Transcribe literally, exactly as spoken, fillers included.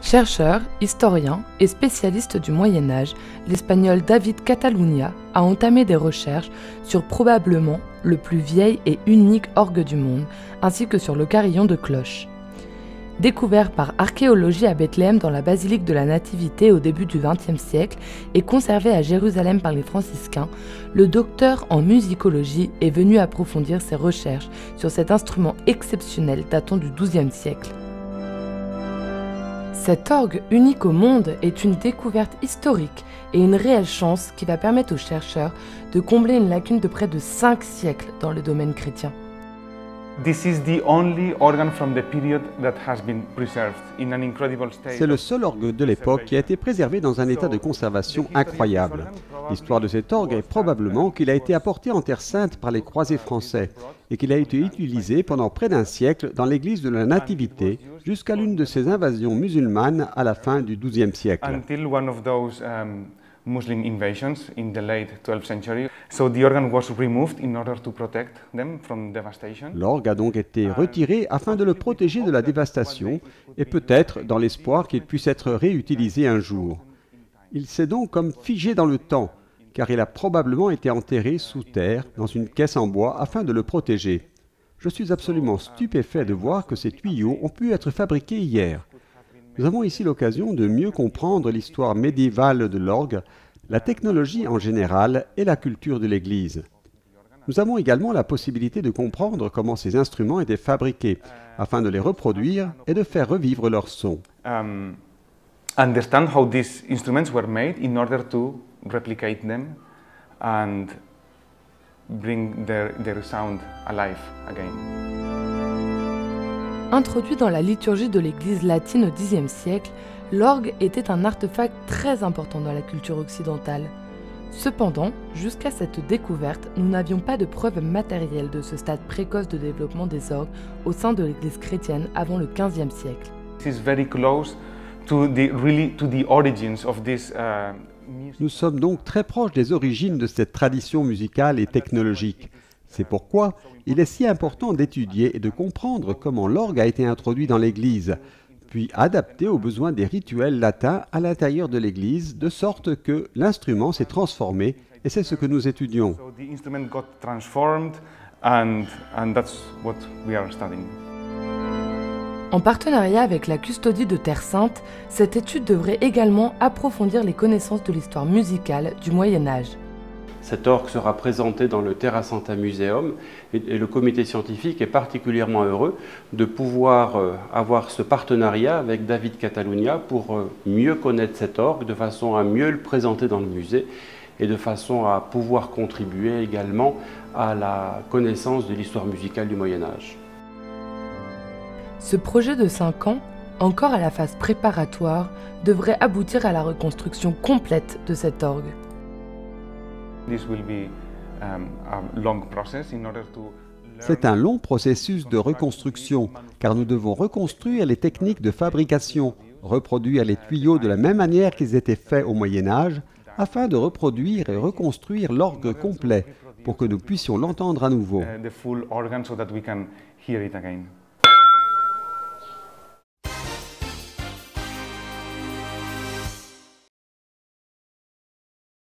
Chercheur, historien et spécialiste du Moyen-Âge, l'Espagnol David Catalunya a entamé des recherches sur probablement le plus vieil et unique orgue du monde, ainsi que sur le carillon de cloche. Découvert par archéologie à Bethléem dans la basilique de la Nativité au début du vingtième siècle et conservé à Jérusalem par les franciscains, le docteur en musicologie est venu approfondir ses recherches sur cet instrument exceptionnel datant du douzième siècle. Cet orgue unique au monde est une découverte historique et une réelle chance qui va permettre aux chercheurs de combler une lacune de près de cinq siècles dans le domaine chrétien. C'est le seul orgue de l'époque qui a été préservé dans un état de conservation incroyable. L'histoire de cet orgue est probablement qu'il a été apporté en Terre Sainte par les croisés français et qu'il a été utilisé pendant près d'un siècle dans l'église de la Nativité jusqu'à l'une de ces invasions musulmanes à la fin du douzième siècle. Muslim invasions in the late twelfth century. So the organ was removed in order to protect them from devastation. L'orgue a donc été retiré afin de le protéger de la dévastation et peut-être dans l'espoir qu'il puisse être réutilisé un jour. Il s'est donc comme figé dans le temps, car il a probablement été enterré sous terre dans une caisse en bois afin de le protéger. Je suis absolument stupéfait de voir que ces tuyaux ont pu être fabriqués hier. Nous avons ici l'occasion de mieux comprendre l'histoire médiévale de l'orgue, la technologie en général et la culture de l'Église. Nous avons également la possibilité de comprendre comment ces instruments étaient fabriqués, afin de les reproduire et de faire revivre leur son. Um, understand how these instruments were made in order to replicate them and bring their, their sound alive again. Introduit dans la liturgie de l'Église latine au dixième siècle, l'orgue était un artefact très important dans la culture occidentale. Cependant, jusqu'à cette découverte, nous n'avions pas de preuves matérielles de ce stade précoce de développement des orgues au sein de l'Église chrétienne avant le quinzième siècle. Nous sommes donc très proches des origines de cette tradition musicale et technologique. C'est pourquoi il est si important d'étudier et de comprendre comment l'orgue a été introduit dans l'Église, puis adapté aux besoins des rituels latins à l'intérieur de l'Église, de sorte que l'instrument s'est transformé, et c'est ce que nous étudions. En partenariat avec la Custodie de Terre Sainte, cette étude devrait également approfondir les connaissances de l'histoire musicale du Moyen-Âge. Cet orgue sera présenté dans le Terra Santa Museum et, et le comité scientifique est particulièrement heureux de pouvoir euh, avoir ce partenariat avec David Catalunya pour euh, mieux connaître cet orgue, de façon à mieux le présenter dans le musée et de façon à pouvoir contribuer également à la connaissance de l'histoire musicale du Moyen-Âge. Ce projet de cinq ans, encore à la phase préparatoire, devrait aboutir à la reconstruction complète de cet orgue. C'est un long processus de reconstruction, car nous devons reconstruire les techniques de fabrication, reproduire les tuyaux de la même manière qu'ils étaient faits au Moyen-Âge, afin de reproduire et reconstruire l'orgue complet, pour que nous puissions l'entendre à nouveau.